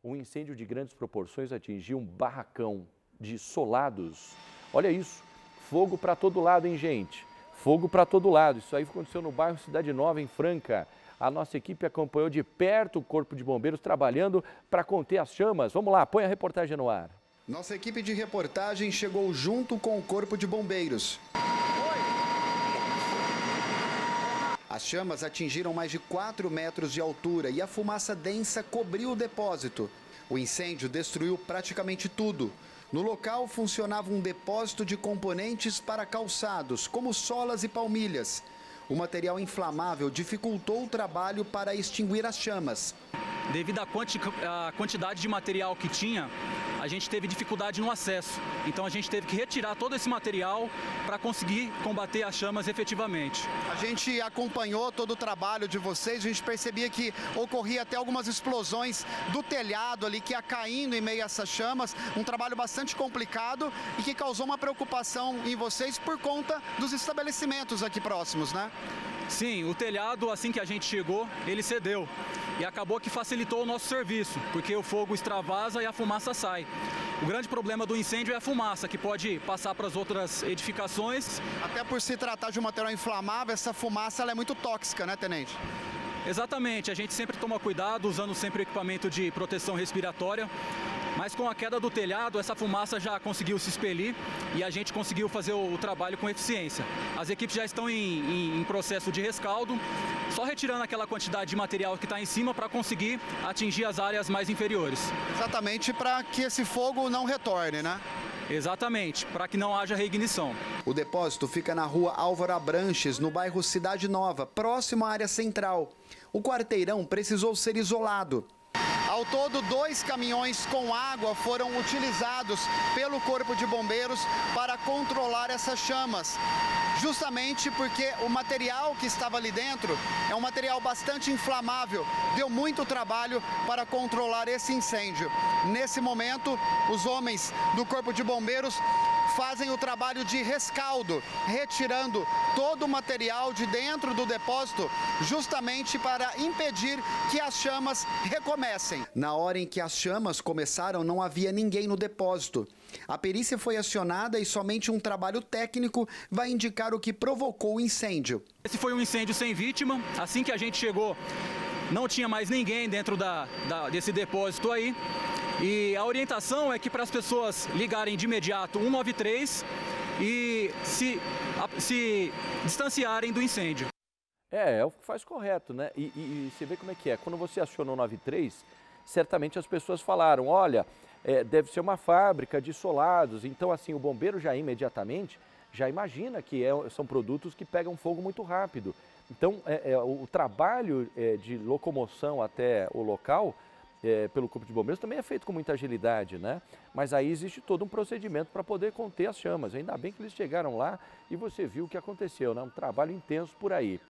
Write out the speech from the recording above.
Um incêndio de grandes proporções atingiu um barracão de solados. Olha isso, fogo para todo lado, hein, gente? Fogo para todo lado. Isso aí aconteceu no bairro Cidade Nova, em Franca. A nossa equipe acompanhou de perto o Corpo de Bombeiros trabalhando para conter as chamas. Vamos lá, põe a reportagem no ar. Nossa equipe de reportagem chegou junto com o Corpo de Bombeiros. As chamas atingiram mais de 4 metros de altura e a fumaça densa cobriu o depósito. O incêndio destruiu praticamente tudo. No local funcionava um depósito de componentes para calçados, como solas e palmilhas. O material inflamável dificultou o trabalho para extinguir as chamas. Devido à quantidade de material que tinha, a gente teve dificuldade no acesso. Então a gente teve que retirar todo esse material para conseguir combater as chamas efetivamente. A gente acompanhou todo o trabalho de vocês, a gente percebia que ocorria até algumas explosões do telhado ali, que ia caindo em meio a essas chamas. Um trabalho bastante complicado e que causou uma preocupação em vocês por conta dos estabelecimentos aqui próximos, né? Sim, o telhado, assim que a gente chegou, ele cedeu. E acabou que facilitou o nosso serviço, porque o fogo extravasa e a fumaça sai. O grande problema do incêndio é a fumaça, que pode passar para as outras edificações. Até por se tratar de um material inflamável, essa fumaça ela é muito tóxica, né, tenente? Exatamente, a gente sempre toma cuidado, usando sempre equipamento de proteção respiratória. Mas com a queda do telhado, essa fumaça já conseguiu se expelir e a gente conseguiu fazer o trabalho com eficiência. As equipes já estão em processo de rescaldo, só retirando aquela quantidade de material que está em cima para conseguir atingir as áreas mais inferiores. Exatamente para que esse fogo não retorne, né? Exatamente, para que não haja reignição. O depósito fica na rua Álvaro Abranches, no bairro Cidade Nova, próximo à área central. O quarteirão precisou ser isolado. Ao todo, 2 caminhões com água foram utilizados pelo Corpo de Bombeiros para controlar essas chamas. Justamente porque o material que estava ali dentro é um material bastante inflamável. Deu muito trabalho para controlar esse incêndio. Nesse momento, os homens do Corpo de Bombeiros fazem o trabalho de rescaldo, retirando todo o material de dentro do depósito, justamente para impedir que as chamas recomecem. Na hora em que as chamas começaram, não havia ninguém no depósito. A perícia foi acionada e somente um trabalho técnico vai indicar o que provocou o incêndio. Esse foi um incêndio sem vítima. Assim que a gente chegou, não tinha mais ninguém dentro desse depósito aí. E a orientação é que para as pessoas ligarem de imediato 193 e se distanciarem do incêndio. É o que faz correto, né? E você vê como é que é. Quando você acionou o 93, certamente as pessoas falaram, olha, deve ser uma fábrica de solados. Então, assim, o bombeiro já imediatamente já imagina que são produtos que pegam fogo muito rápido. Então, o trabalho de locomoção até o local pelo Corpo de Bombeiros também é feito com muita agilidade, né? Mas aí existe todo um procedimento para poder conter as chamas. Ainda bem que eles chegaram lá e você viu o que aconteceu, né? Um trabalho intenso por aí.